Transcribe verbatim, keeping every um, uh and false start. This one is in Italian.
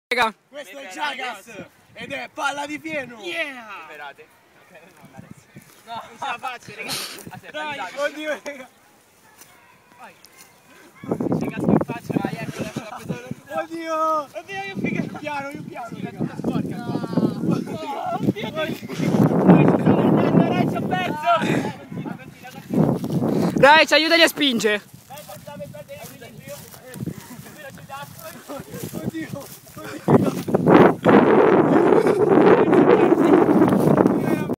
Raga. Questo è Jagas ed è palla di fieno. Yeah! Sperate. Ok, no, adesso. No, non ce la faccio, raga. Aspetta, Dai, dai. Oddio, raga. Vai. C'è gas in faccia, vai, ecco, lascia la pesare. Oddio. Oddio, io figa. Piano, io piano. Sì, la raga. tutta sporca qua. Oddio, dai. Dai, c'ho perso. Continua, continua, continua. Dai, ci aiutali a spingere. Dai, passate, passate, io. Io ci dà. Oddio, oddio.